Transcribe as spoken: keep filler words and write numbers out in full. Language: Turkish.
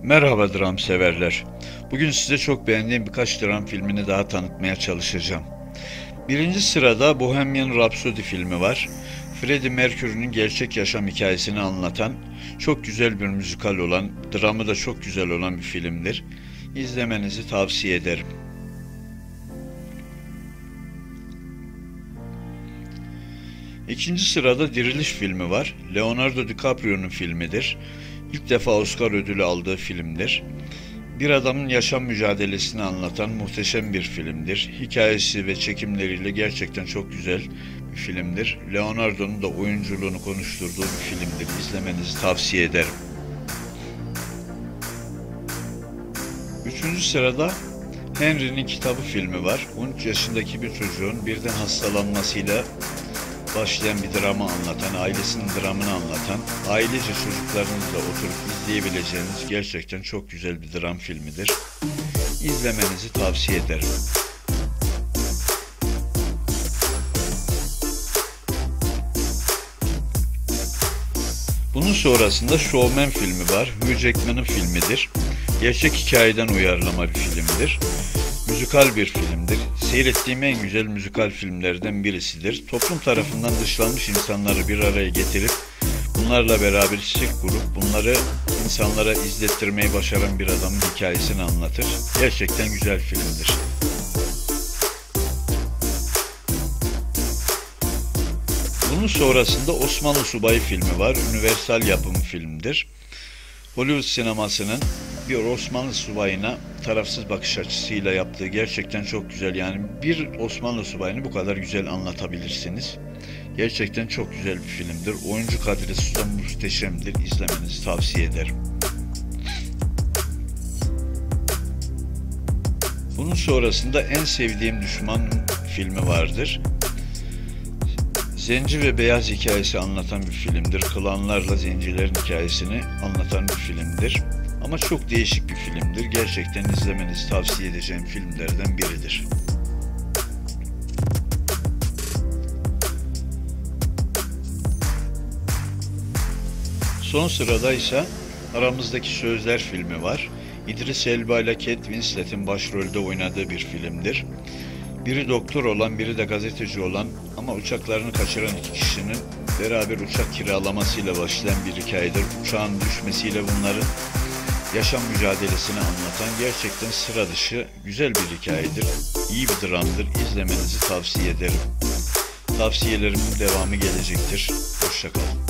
Merhaba dram severler. Bugün size çok beğendiğim birkaç dram filmini daha tanıtmaya çalışacağım. Birinci sırada Bohemian Rhapsody filmi var. Freddie Mercury'nin gerçek yaşam hikayesini anlatan, çok güzel bir müzikal olan, dramı da çok güzel olan bir filmdir. İzlemenizi tavsiye ederim. İkinci sırada Diriliş filmi var. Leonardo DiCaprio'nun filmidir. İlk defa Oscar ödülü aldığı filmdir. Bir adamın yaşam mücadelesini anlatan muhteşem bir filmdir. Hikayesi ve çekimleriyle gerçekten çok güzel bir filmdir. Leonardo'nun da oyunculuğunu konuşturduğu bir filmdir. İzlemenizi tavsiye ederim. Üçüncü sırada Henry'nin Kitabı filmi var. on üç yaşındaki bir çocuğun birden hastalanmasıyla başlayan bir drama anlatan, ailesinin dramını anlatan, ailece çocuklarınızla oturup izleyebileceğiniz gerçekten çok güzel bir dram filmidir. İzlemenizi tavsiye ederim. Bunun sonrasında Showman filmi var. Hugh Jackman'ın filmidir. Gerçek hikayeden uyarlama bir filmdir. Müzikal bir filmdir. Seyrettiğim en güzel müzikal filmlerden birisidir. Toplum tarafından dışlanmış insanları bir araya getirip bunlarla beraber çiçek kurup bunları insanlara izlettirmeyi başaran bir adamın hikayesini anlatır. Gerçekten güzel filmdir. Bunun sonrasında Osmanlı Subayı filmi var. Universal yapımı filmdir. Hollywood sinemasının bir Osmanlı subayına tarafsız bakış açısıyla yaptığı gerçekten çok güzel. Yani bir Osmanlı subayını bu kadar güzel anlatabilirsiniz. Gerçekten çok güzel bir filmdir. Oyuncu kadrosu da muhteşemdir. İzlemenizi tavsiye ederim. Bunun sonrasında En Sevdiğim Düşman filmi vardır. Zenci ve beyaz hikayesi anlatan bir filmdir. Klanlarla zencilerin hikayesini anlatan bir filmdir. Ama çok değişik bir filmdir. Gerçekten izlemenizi tavsiye edeceğim filmlerden biridir. Son sırada ise Aramızdaki Sözler filmi var. İdris Elba ile Kate Winslet'in başrolde oynadığı bir filmdir. Biri doktor olan, biri de gazeteci olan ama uçaklarını kaçıran iki kişinin beraber uçak kiralamasıyla başlayan bir hikayedir. Uçağın düşmesiyle bunların yaşam mücadelesini anlatan gerçekten sıra dışı güzel bir hikayedir. İyi bir dramdır. İzlemenizi tavsiye ederim. Tavsiyelerimin devamı gelecektir. Hoşça kalın.